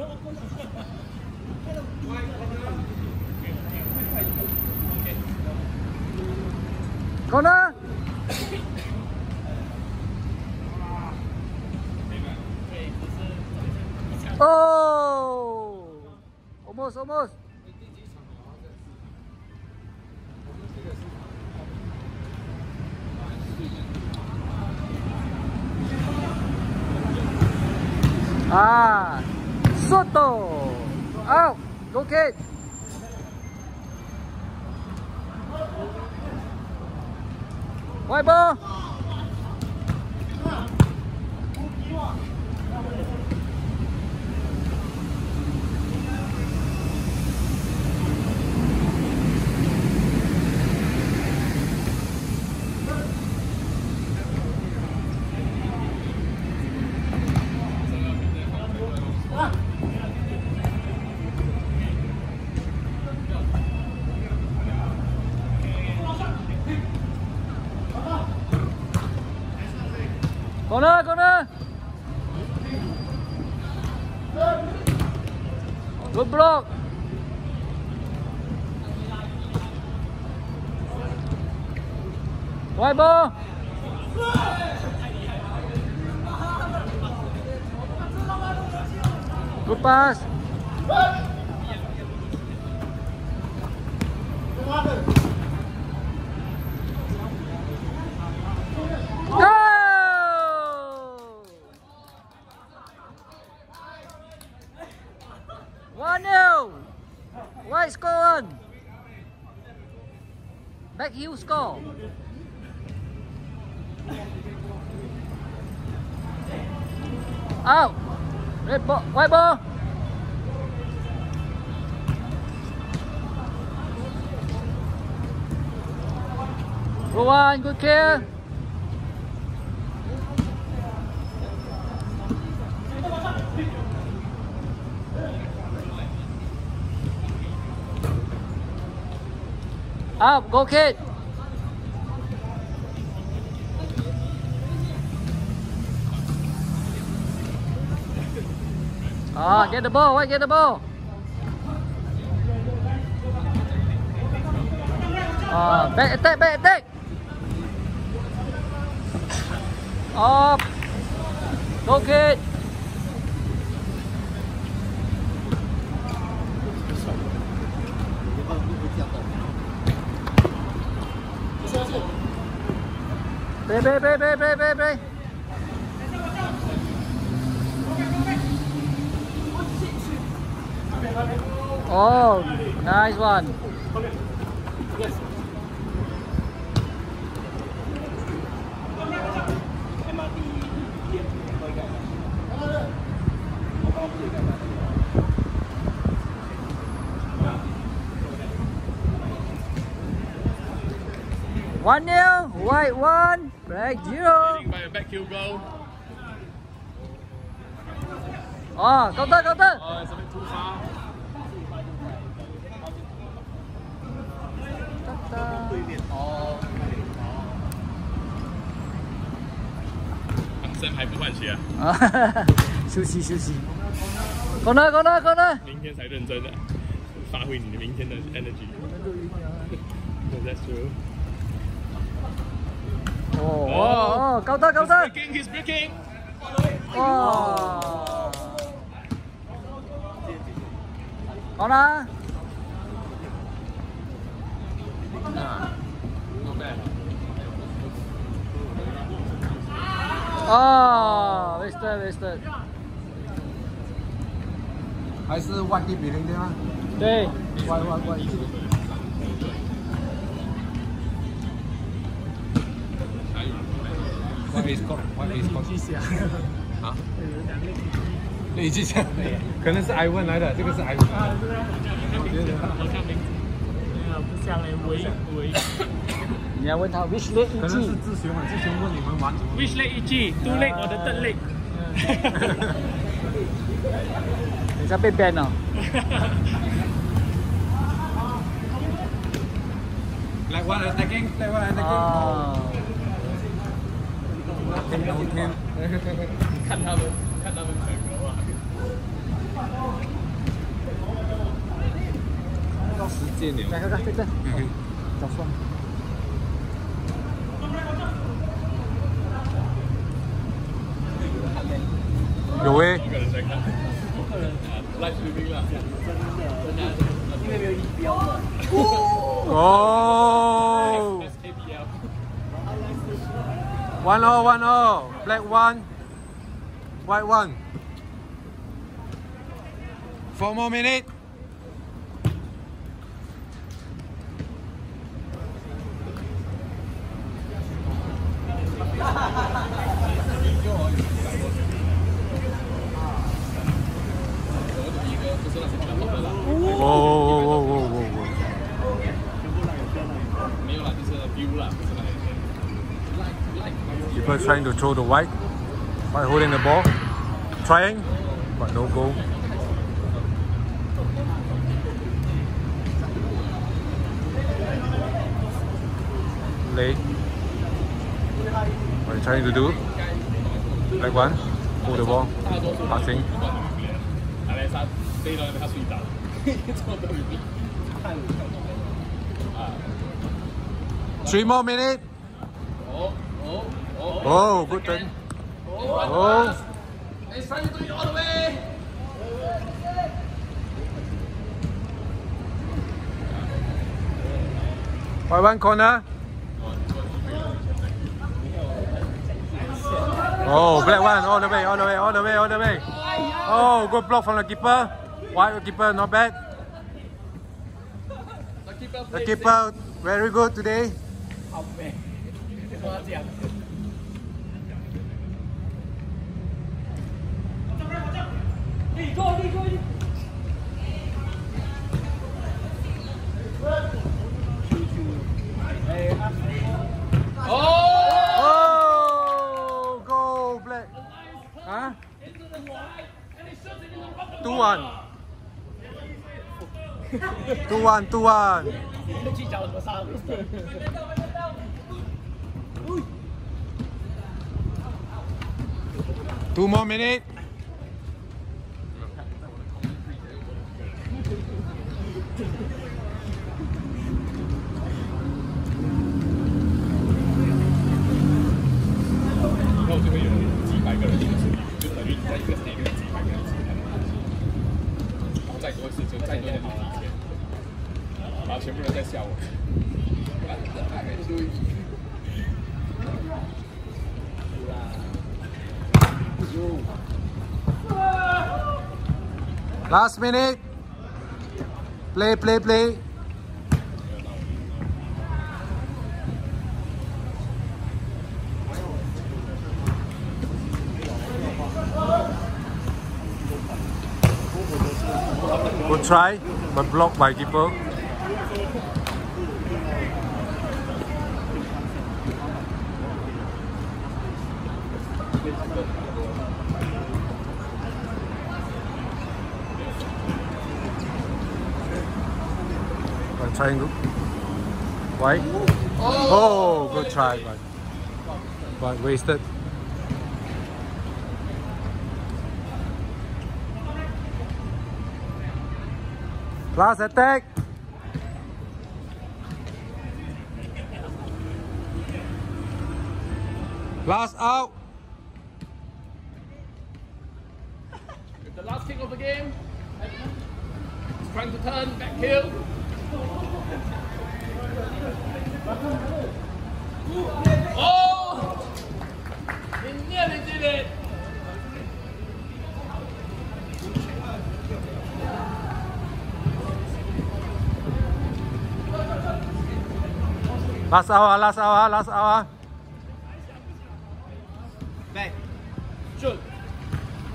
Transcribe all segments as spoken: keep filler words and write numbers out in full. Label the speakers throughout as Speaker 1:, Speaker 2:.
Speaker 1: Corner. Oh, almost, almost. Ah, Soto. Out. Go kid. White ball. Corner, corner. Good block. White ball. Good pass. one nil. White score one. Back heel score. Out. Red ball. White ball. Go on. Good care. Up, go kid. Ah, get the ball, wait, get the ball. Ah, back attack, back attack. Up. Go kid. Play, play, play, play, play, play, play. Oh, nice one. One nil, white one, black zero.
Speaker 2: By a back heel goal.
Speaker 1: Oh, counter, counter.
Speaker 2: Oh, it's a bit too far. Oh. Sam 还不换鞋啊？
Speaker 1: 休息休息。Corner, corner, corner.
Speaker 2: 明天才认真的发挥你的明天的 energy. That's true.
Speaker 1: Oh, oh, oh, counter, counter.
Speaker 2: He's breaking, he's breaking.
Speaker 1: Oh. Corner.
Speaker 2: Not bad.
Speaker 1: Oh, wasted, wasted.
Speaker 3: 还是外地比零对吗？
Speaker 1: 对，
Speaker 3: 外外外地。What is called? What is called?
Speaker 4: 记下
Speaker 3: 啊？累计下，可能是埃文来的，这个是埃文。
Speaker 4: 啊，是啊，我觉得好像名字，没有不像嘞，维维。
Speaker 1: 你要问他 which leg
Speaker 3: 可能是
Speaker 1: 一记？
Speaker 3: 志雄啊，志雄问你们玩什么
Speaker 4: Which leg 一记 ？Two leg or the third leg？
Speaker 1: 等一下被 ban 了。
Speaker 3: Like what attacking? Like what attacking?
Speaker 1: 哦。
Speaker 3: 天天天。
Speaker 2: 看他们，看他们整个哇。
Speaker 3: 见了。
Speaker 1: 来，看看，这这，早算。
Speaker 3: 有诶。
Speaker 2: 一个人在看。live streaming 啦。
Speaker 1: 因为没有仪表的。
Speaker 3: 哦。
Speaker 2: S K P L。
Speaker 3: One oh, one oh, black one, white one. Four more minutes. Whoa, whoa, whoa, whoa, whoa, whoa.
Speaker 2: 没有啦，就是 view 啦，不是那
Speaker 3: Keeper trying to throw the white. White holding the ball. Trying, but no goal. Late. What are you trying to do? Black one. Hold the ball. Passing.
Speaker 2: 阿莱莎飞到那边他睡着，做到里面。啊。
Speaker 3: Three more minutes.
Speaker 2: 哦哦哦。
Speaker 3: Oh, good turn. Oh.
Speaker 2: It's trying to do it all the way.
Speaker 3: White one corner. Oh, black one all the way, all the way, all the way, all the way. Oh, good block from the keeper. White keeper, not bad. The keeper, very good today. Oh, go black. Huh? Two one. Two one, two one. Two more minutes. Last minute. Play, play, play. Good try, but blocked by keeper. One triangle. White. Oh, good try, but but wasted. Last attack. Last out.
Speaker 2: The last kick of the game. He's trying to turn back heel. Oh! He nearly did it.
Speaker 3: Last hour, last hour, last hour.
Speaker 4: Back. Shoot.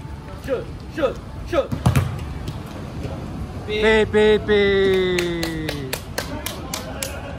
Speaker 4: Shoot. Shoot. Shoot.
Speaker 3: Pay, pay, pay.